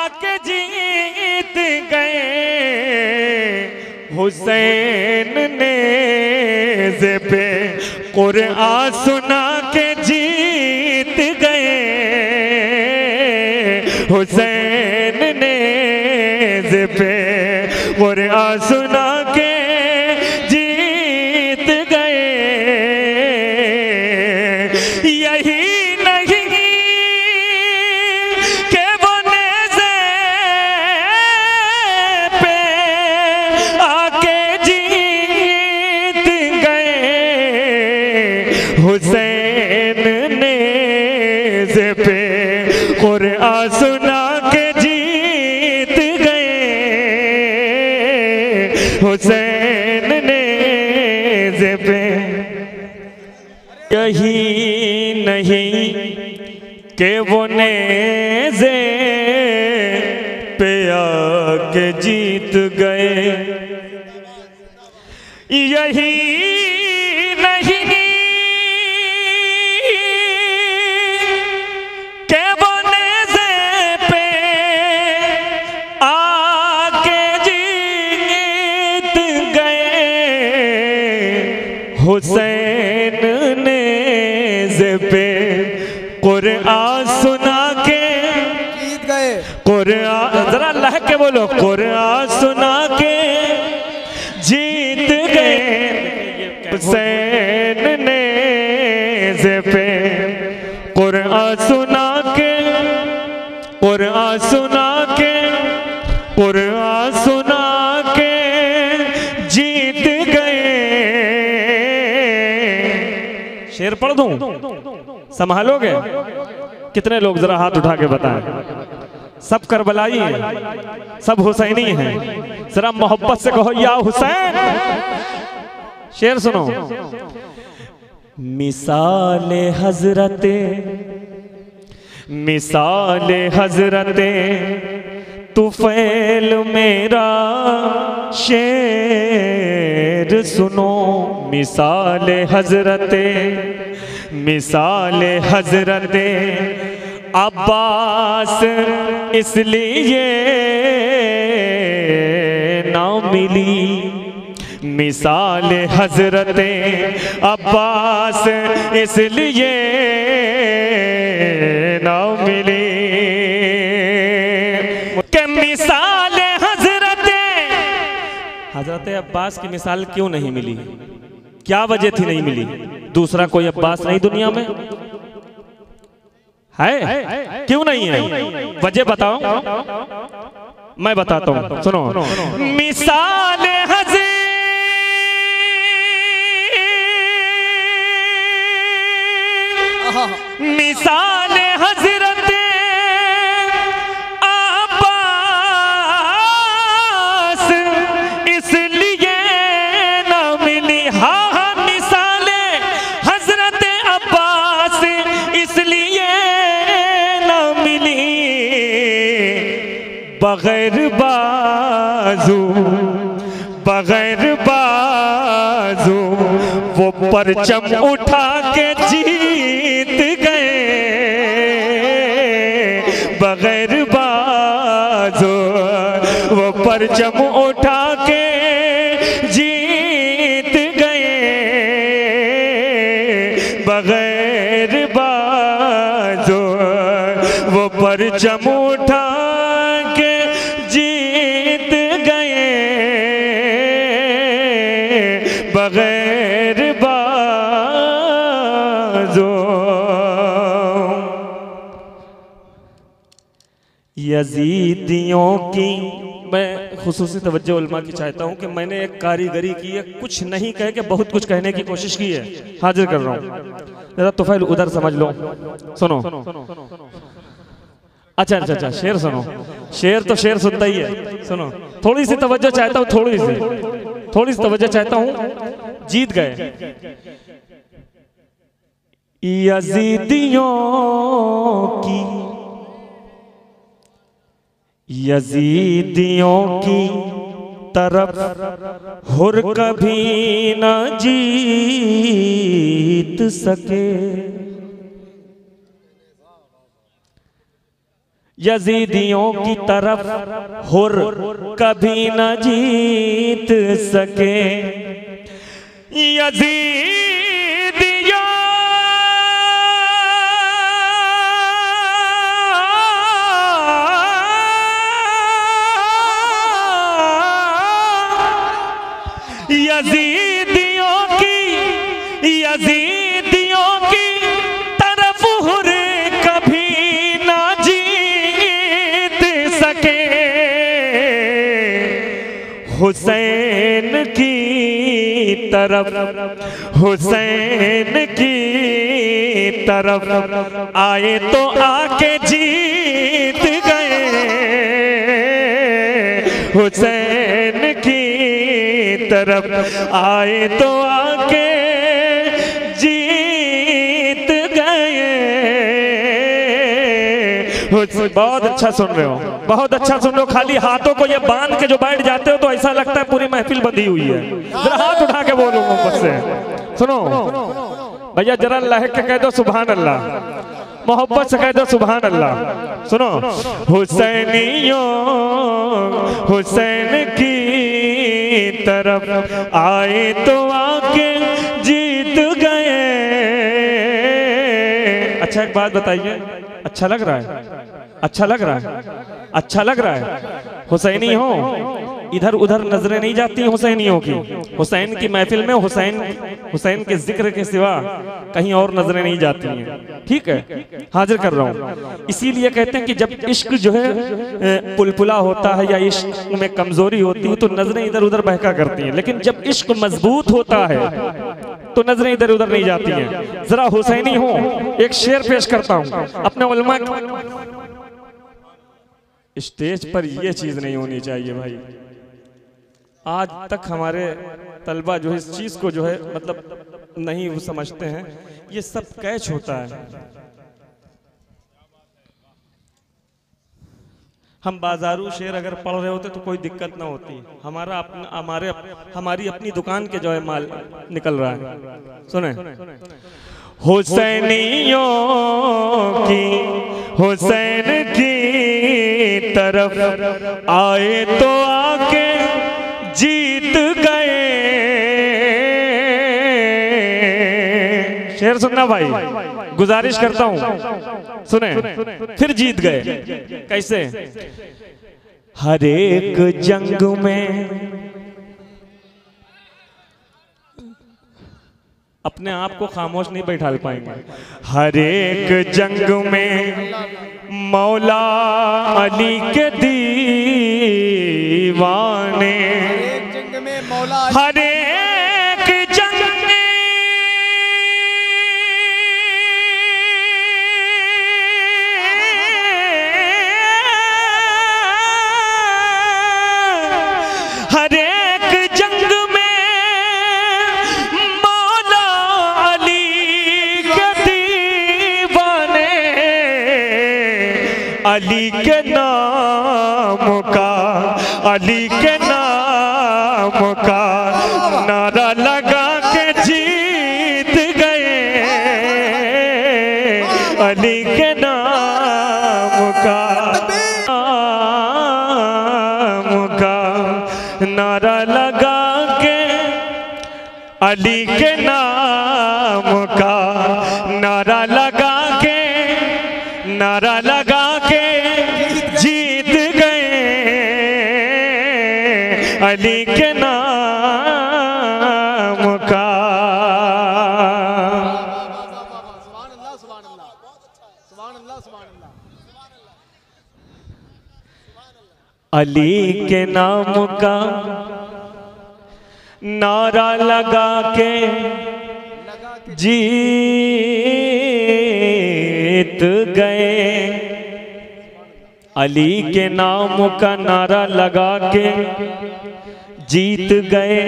आके जीत गए हुसैन ने पे कुरान सुना के जीत गए हुसैन ने पे कुरान सुना के जीत गए। यही नहीं के वो नेज़े पे आके जीत गए हुसैन नेज़े पे कुरान सुना के जीत गए हुसैन नेज़े पे। यही नहीं के वो नेज़े पे आके जीत गए। यही नहीं के वो नेज़े पे आके जीत गए हुसैन नेज़े पे कुरान सुना के जीत गए। कुरान जरा अल्लाह के बोलो, कुरान सुना के जीत गए हुसैन नेज़े पे कुरान सुना के कुरान सुना के कुरान सुना के जीत गए। शेर पढ़ दूं, संभालोगे? कितने लोग जरा हाथ उठा के बताएं। सब करबलाई हैं, सब हुसैनी हैं। जरा मोहब्बत से कहो या हुसैन। शेर सुनो। मिसाले हजरते तुफैल मेरा शेर सुनो। मिसाले हजरते अब्बास इसलिए ना मिली। मिसाल हजरते अब्बास इसलिए ना मिली कि मिसाल हजरते अब्बास की मिसाल क्यों नहीं मिली? क्या वजह थी नहीं मिली? दूसरा कोई अब्बास नहीं दुनिया में है? क्यों नहीं है? वजह बताओ। मैं बताता हूं, सुनो। मिसाल मिसाल हजरत अब्बास इसलिए ना मिली। हाँ मिसाल हजरत अब्बास इसलिए ना मिली। बगैर बाजू वो परचम उठा के जीत गए। बगैर बाजू वो परचम उठा के जीत गए। बगैर बाजू वो परचम उठा के जीत गए। बगैर बाजो यजीदियों की मैं खुसूसी तवज्जो उलमा की चाहता हूँ कि मैंने एक कारीगरी की है, कुछ नहीं कह के बहुत कुछ कहने की कोशिश की है। हाजिर कर रहा हूँ, जरा तुफैल उधर समझ लो। सुनो। अच्छा शेर सुनो। शेर तो शेर सुनता ही है। सुनो, थोड़ी सी तवज्जो चाहता हूँ, थोड़ी सी तवज्जो चाहता हूँ। जीत गए यजीदियों की तरफ हुर कभी न जीत सके। यजीदियों की तरफ हुर कभी न जीत सके। यजीदियों यजीदियों की तरफ हुर कभी ना जीत सके। हुसैन की तरफ आए तो आके जीत गए। हुसैन की तरफ आए तो आके जीत गए। बहुत अच्छा सुन रहे हो, बहुत अच्छा सुन रहे हो। खाली हाथों को ये बांध के जो बैठ जाते हो तो ऐसा लगता है पूरी महफिल बंधी हुई है। जरा हाथ उठा के बोलो मोहब्बत से। सुनो भैया, जरा लहक के कह दो सुभान अल्लाह, मोहब्बत से कह दो सुभान अल्लाह। सुनो, हुसैनियों हुसैन की तरफ आए तो आके जीत गए। अच्छा एक बात बताइए, अच्छा लग रहा है? अच्छा लग रहा है? अच्छा लग रहा है? हुसैनी हो, इधर उधर नजरें नहीं जाती हुसैनियों की। हुसैन की महफिल में हुसैन के जिक्र के सिवा कहीं और नजरें नहीं जाती हैं। ठीक है, हाजिर कर रहा हूँ। इसीलिए कहते हैं कि जब इश्क जो है पुलपुला होता है या इश्क में कमजोरी होती है तो नजरें इधर उधर बहका करती हैं, लेकिन जब इश्क मजबूत होता है तो नजरें इधर उधर नहीं जाती हैं। जरा हुसैनी हो, एक शेर पेश करता हूँ अपने उलमा। स्टेज पर ये चीज नहीं होनी चाहिए भाई। आज तक हमारे तलबा जो है इस चीज को जो है मतलब नहीं वो समझते हैं। ये सब कैच होता है। हम बाजारू शेर अगर पढ़ रहे होते तो कोई दिक्कत ना होती। हमारी अपनी दुकान के जो है माल निकल रहा है। सुने, हुसैनियों की हुसैन की तरफ आए तो आके जीत गए। शेर सुनना भाई, गुजारिश करता हूं, सुने। फिर जीत गए कैसे? हर एक जंग में अपने आप को खामोश नहीं बैठा पाएंगे। हर एक जंग में मौला अली के दीवाने, हर एक जंग में हर एक जंग में मौला अली के दीवाने, अली के नाम का नारा लगा के जीत गए। अली के नाम का नारा लगा के, अली के नाम का नारा लगा के जीत गए। अली के नाम का। अली के नाम का नारा लगा के जीत गए। अली के नाम का नारा लगा के जीत गए।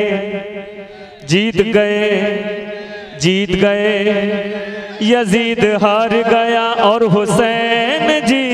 यजीद हार गया और हुसैन जी